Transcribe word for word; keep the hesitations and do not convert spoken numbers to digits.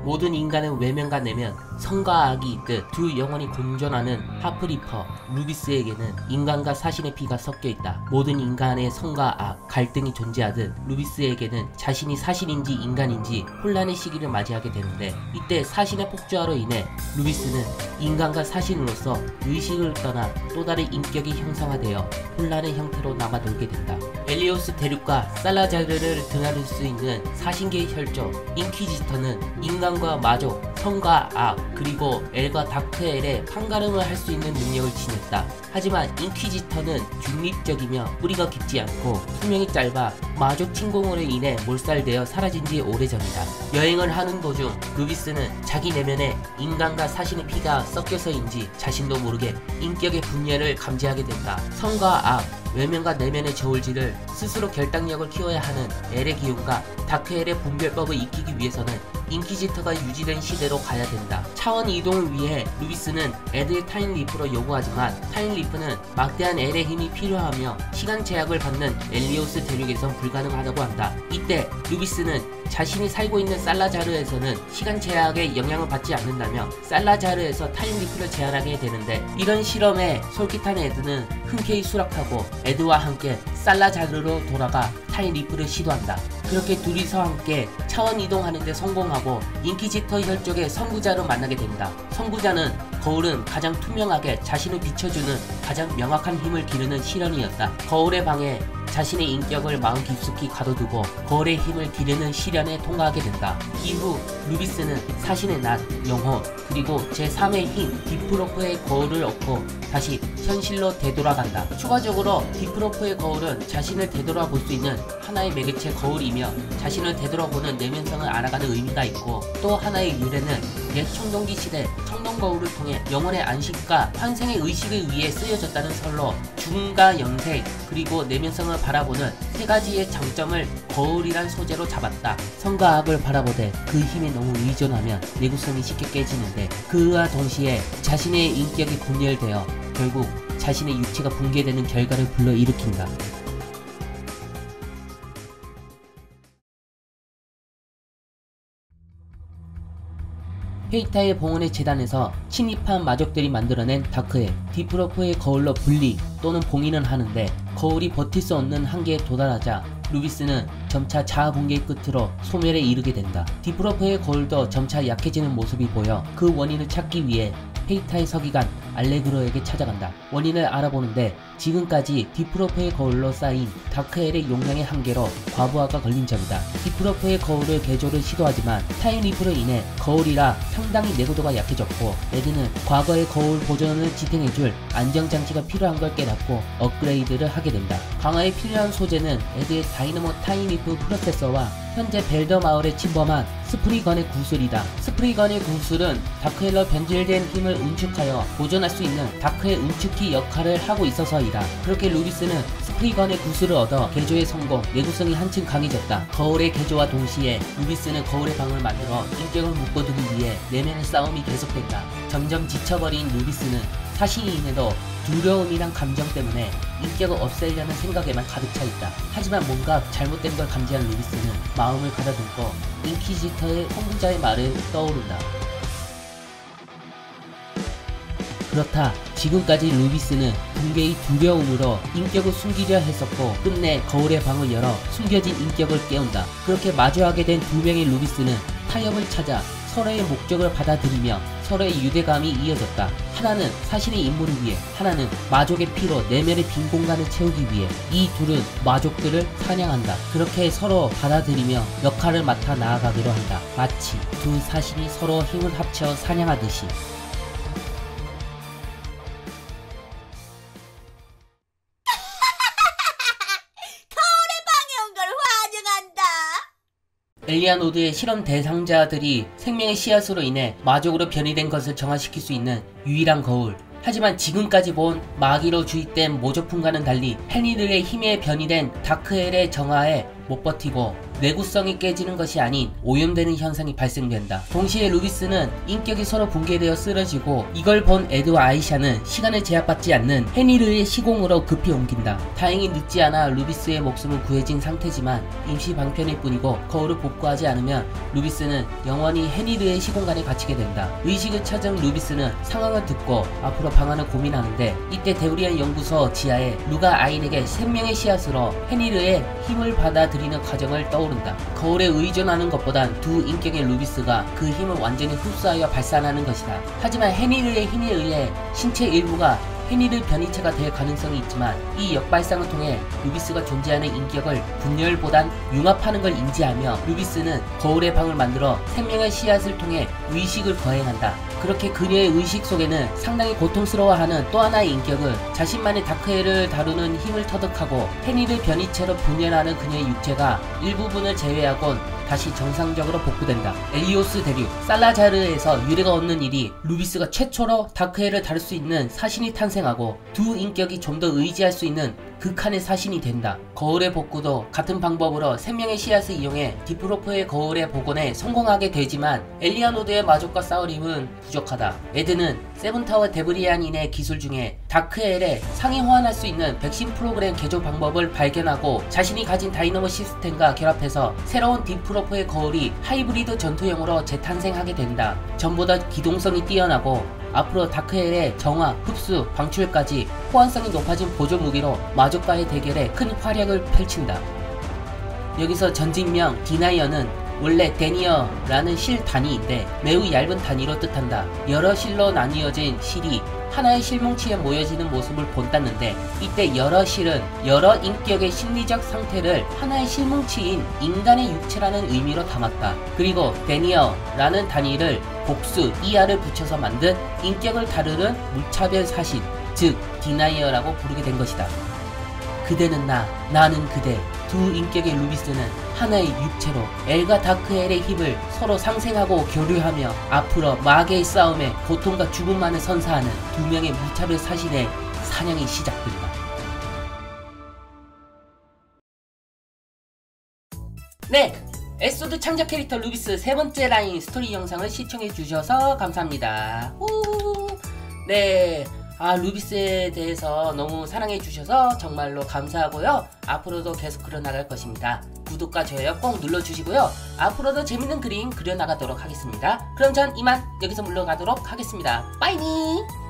모든 인간은 외면과 내면, 선과 악이 있듯 두 영혼이 공존하는 하프리퍼 루비스에게는 인간과 사신의 피가 섞여있다. 모든 인간의 선과 악, 갈등이 존재하듯 루비스에게는 자신이 사신인지 인간인지 혼란의 시기를 맞이하게 되는데, 이때 사신의 폭주화로 인해 루비스는 인간과 사신으로서 의식을 떠나 또 다른 인격이 형상화되어 혼란의 형태로 남아돌게 된다. 엘리오스 대륙과 살라자르를 드나들 수 있는 사신계의 혈족 인퀴지터는 인간과 마족, 선과 악, 그리고 엘과 다크엘의 판가름을 할 수 있는 능력을 지녔다. 하지만 인퀴지터는 중립적이며 뿌리가 깊지 않고 수명이 짧아 마족 침공으로 인해 몰살되어 사라진 지 오래전이다. 여행을 하는 도중 루비스는 자기 내면에 인간과 사신의 피가 섞여서인지 자신도 모르게 인격의 분열을 감지하게 된다. 선과 악, 외면과 내면의 저울질을 스스로 결단력을 키워야 하는 엘의 기운과 다크엘의 분별법을 익히기 위해서는 인퀴지터가 유지된 시대로 가야 된다. 차원 이동을 위해 루비스는 에드의 타임리프로 요구하지만 타임리프는 막대한 엘의 힘이 필요하며 시간 제약을 받는 엘리오스 대륙에선 불가능하다고 한다. 이때 루비스는 자신이 살고 있는 살라자르에서는 시간 제약에 영향을 받지 않는다며 살라자르에서 타임리프를 제안하게 되는데, 이런 실험에 솔깃한 에드는 흔쾌히 수락하고 에드와 함께 살라자르로 돌아가 타임리프를 시도한다. 그렇게 둘이서 함께 차원 이동하는 데 성공하고 인퀴지터 혈족의 선구자를 만나게 된다. 선구자는 거울은 가장 투명하게 자신을 비춰주는 가장 명확한 힘을 기르는 시련이었다. 거울의 방에 자신의 인격을 마음 깊숙이 가둬두고 거울의 힘을 기르는 시련에 통과하게 된다. 이후 루비스는 사신의 낫, 영혼, 그리고 제삼의 힘, 디프로프의 거울을 얻고 다시 현실로 되돌아간다. 추가적으로 디프로프의 거울은 자신을 되돌아볼 수 있는 하나의 매개체 거울이며 자신을 되돌아보는 내면성을 알아가는 의미가 있고, 또 하나의 유래는 옛 청동기 시대 청동거울을 통해 영혼의 안식과 환생의 의식을 위해 쓰여졌다는 설로 중과 영생 그리고 내면성을 바라보는 세 가지의 장점을 거울이란 소재로 잡았다. 선과 악을 바라보되 그 힘에 너무 의존하면 내구성이 쉽게 깨지는데, 그와 동시에 자신의 인격이 분열되어 결국 자신의 육체가 붕괴되는 결과를 불러일으킨다. 페이타의 봉헌의 재단에서 침입한 마족들이 만들어낸 다크엘, 디프로프의 거울로 분리 또는 봉인은 하는데, 거울이 버틸 수 없는 한계에 도달하자 루비스는 점차 자아 붕괴의 끝으로 소멸에 이르게 된다. 디프로프의 거울도 점차 약해지는 모습이 보여 그 원인을 찾기 위해 페이타의 서기관 알레그로에게 찾아간다. 원인을 알아보는데 지금까지 디프로프의 거울로 쌓인 다크엘의 용량의 한계로 과부하가 걸린 점이다. 디프로프의 거울을 개조를 시도하지만 타임리프로 인해 거울이라 상당히 내구도가 약해졌고, 에드는 과거의 거울 보존을 지탱해줄 안정장치가 필요한 걸 깨닫고 업그레이드를 하게 된다. 강화에 필요한 소재는 에드의 다이너모 타임리프 프로세서와 현재 벨더 마을에 침범한 스프리건의 구슬이다. 스프리건의 구슬은 다크엘로 변질된 힘을 운축하여 보존할 수 있는 다크의 운축키 역할을 하고 있어서이다. 그렇게 루비스는 스프리건의 구슬을 얻어 개조에 성공, 내구성이 한층 강해졌다. 거울의 개조와 동시에 루비스는 거울의 방을 만들어 인격을 묶어두기 위해 내면의 싸움이 계속된다. 점점 지쳐버린 루비스는 사신인에도 두려움이란 감정 때문에 인격을 없애려는 생각에만 가득 차 있다. 하지만 뭔가 잘못된 걸 감지한 루비스는 마음을 가다듬고 인퀴지터의 선구자의 말을 떠오른다. 그렇다. 지금까지 루비스는 붕괴의 두려움으로 인격을 숨기려 했었고, 끝내 거울의 방을 열어 숨겨진 인격을 깨운다. 그렇게 마주하게 된 두 명의 루비스는 타협을 찾아 서로의 목적을 받아들이며 서로의 유대감이 이어졌다. 하나는 사신의 임무를 위해, 하나는 마족의 피로 내면의 빈 공간을 채우기 위해. 이 둘은 마족들을 사냥한다. 그렇게 서로 받아들이며 역할을 맡아 나아가기로 한다. 마치 두 사신이 서로 힘을 합쳐 사냥하듯이. 엘리아노드의 실험 대상자들이 생명의 씨앗으로 인해 마족으로 변이된 것을 정화시킬 수 있는 유일한 거울. 하지만 지금까지 본 마귀로 주입된 모조품과는 달리 헨리들의 힘에 변이된 다크엘의 정화에 못 버티고 내구성이 깨지는 것이 아닌 오염되는 현상이 발생된다. 동시에 루비스는 인격이 서로 붕괴되어 쓰러지고 이걸 본 에드와 아이샤는 시간을 제약받지 않는 헤니르의 시공으로 급히 옮긴다. 다행히 늦지 않아 루비스의 목숨은 구해진 상태지만 임시 방편일 뿐이고 거울을 복구하지 않으면 루비스는 영원히 헤니르의 시공간에 갇히게 된다. 의식을 찾은 루비스는 상황을 듣고 앞으로 방안을 고민하는데 이때 데우리안 연구소 지하에 루가 아인에게 생명의 씨앗으로 헤니르의 힘을 받아들이는 과정을 떠오른다. 거울에 의존하는 것보단 두 인격의 루비스가 그 힘을 완전히 흡수하여 발산하는 것이다. 하지만 헤니르의 힘에 의해 신체 일부가 헤니르 변이체가 될 가능성이 있지만 이 역발상을 통해 루비스가 존재하는 인격을 분열보단 융합하는 걸 인지하며 루비스는 거울의 방을 만들어 생명의 씨앗을 통해 의식을 거행한다. 그렇게 그녀의 의식 속에는 상당히 고통스러워하는 또 하나의 인격은 자신만의 다크헬을 다루는 힘을 터득하고 헤니르 변이체로 분열하는 그녀의 육체가 일부분을 제외하곤 다시 정상적으로 복구된다. 엘리오스 대륙 살라자르에서 유래가 없는 일이 루비스가 최초로 다크헬을 다룰 수 있는 사신이 탄생하고 두 인격이 좀 더 의지할 수 있는 극한의 사신이 된다. 거울의 복구도 같은 방법으로 생명의 씨앗을 이용해 디프로프의 거울의 복원에 성공하게 되지만 엘리아노드의 마족과 싸울 힘은 부족하다. 에드는 세븐타워 데브리안인의 기술 중에 다크헬에 상위 호환할 수 있는 백신 프로그램 개조 방법을 발견하고 자신이 가진 다이너모 시스템과 결합해서 새로운 디프로프의 거울이 하이브리드 전투형으로 재탄생하게 된다. 전보다 기동성이 뛰어나고 앞으로 다크헬의 정화, 흡수, 방출까지 호환성이 높아진 보조 무기로 마족과의 대결에 큰 활약을 펼친다. 여기서 전직명 디나이어는 원래 데니어라는 실 단위인데 매우 얇은 단위로 뜻한다. 여러 실로 나뉘어진 실이 하나의 실뭉치에 모여지는 모습을 본땄는데 이때 여러 실은 여러 인격의 심리적 상태를 하나의 실뭉치인 인간의 육체라는 의미로 담았다. 그리고 데니어라는 단위를 복수 이하를 붙여서 만든 인격을 다루는 무차별 사신, 즉 디나이어라고 부르게 된 것이다. 그대는 나, 나는 그대. 두 인격의 루비스는 하나의 육체로 엘과 다크헬의 힘을 서로 상생하고 교류하며 앞으로 마계의 싸움에 고통과 죽음만을 선사하는 두 명의 무차별 사신의 사냥이 시작된다. 네! 에소드 창작 캐릭터 루비스 세 번째 라인 스토리 영상을 시청해주셔서 감사합니다. 후. 네. 아, 루비스에 대해서 너무 사랑해주셔서 정말로 감사하고요. 앞으로도 계속 그려나갈 것입니다. 구독과 좋아요 꼭 눌러주시고요. 앞으로도 재밌는 그림 그려나가도록 하겠습니다. 그럼 전 이만 여기서 물러가도록 하겠습니다. 빠이니!